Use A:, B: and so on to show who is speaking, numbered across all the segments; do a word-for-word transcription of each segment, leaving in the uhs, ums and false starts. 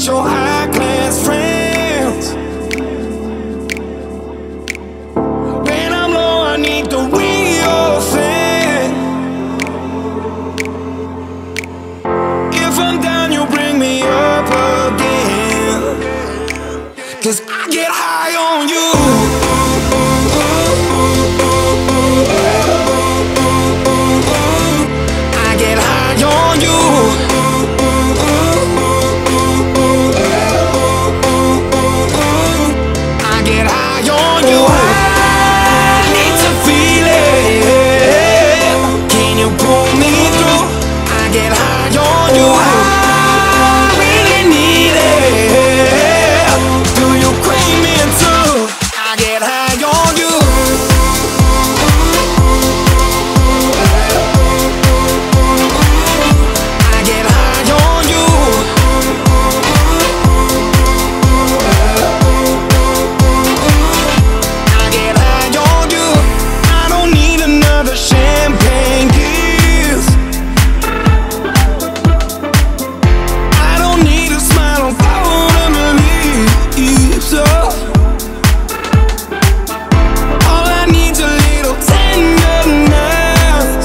A: your high class friends. When I'm low, I need the real thing. If I'm down, you bring me up again. 'Cause I get high on you. I get high on you. I get high on you. I need to feel it. Can you pull me through? I get high on you. I really need it. Do you crave me too? I get high on you. I get high on you. I get high on you. I don't need another champagne kiss. I don't need a smile on phone of lips. All I need's a little tenderness.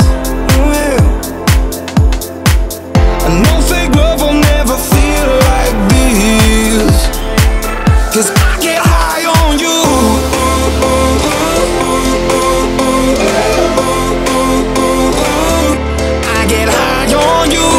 A: No fake love will never feel like this. 'Cause I get high on you. I get high on you.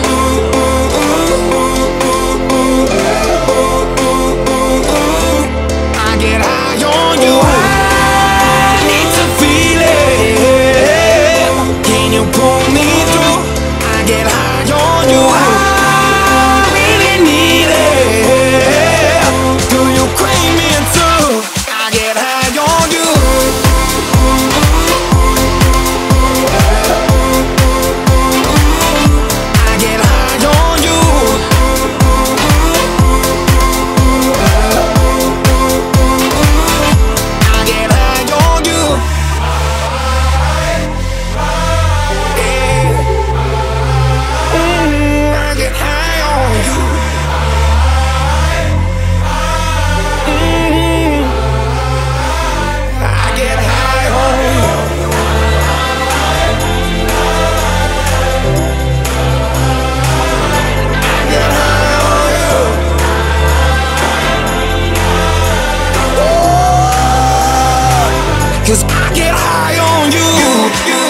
A: I get high on you. I need to feel it. Can you pull me through? I get high on you. I really need it. Do you crave me too? I get high on you. I get high on you. I get high on you. Mm, I get high on you. Mm, I get high on you. I get high on you. 'Cause I get high on you.